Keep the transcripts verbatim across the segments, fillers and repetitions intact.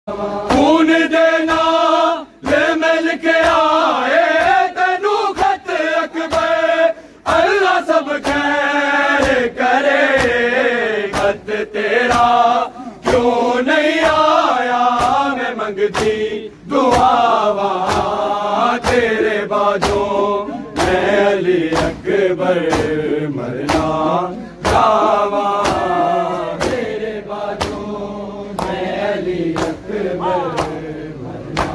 खून देना ले मिल के आए तेनू खत अकबर अल्लाह सब खैर करे। खत तेरा क्यों नहीं आया मैं मंगती दुआवा तेरे बाजों मैं अली अकबर मरना जावा। तेरे बाजों मैं अली अकबर मरना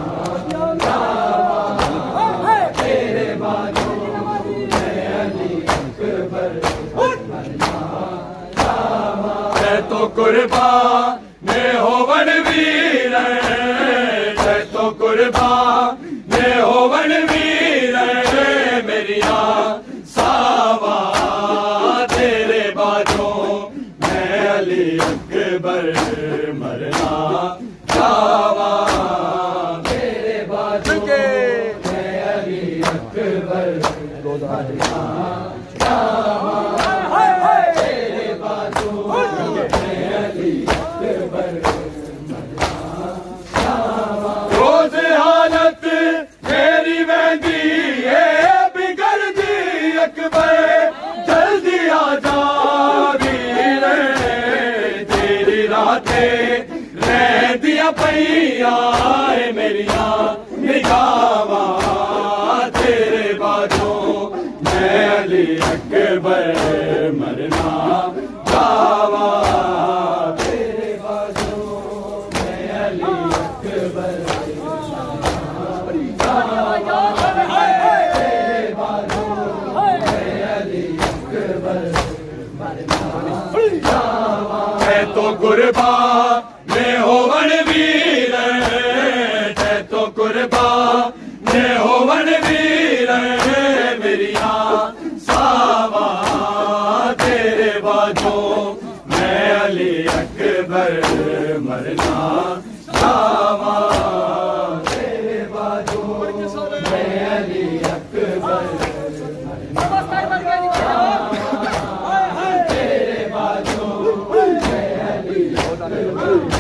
जावा। तेरे बाजों मैं अली अकबर मरना जावा। मैं तो कुर्बान ने होवन वीर मैं तो कुर्बान ने होवन वीर मेरिया सावा। तेरे बाजों मैं अली अकबर मरना जावा। तेरे बाजों मैं अली अकबर मरना जावा। तेरे बाजों मैं अली अकबर मरना जावा। रोज हालत मेरी वहदी है बिगड़ दी अकबर जल्दी आ जा वीर तेरी रातें रह दिया पैया मेरिया निगावा। तेरे बाजों मैं अली अकबर मरना जावा। तेरे बाजों मैं अली अकबर मैं तो कुर्बान ने होवन वीर मैं तो कुर्बान ने होवन वीर मेरिया सावा। तेरे बाजों मैं अली अकबर मरना जावा। तेरे बाजों मैं अली अकबर तेरे बाजों मैं अली अकबर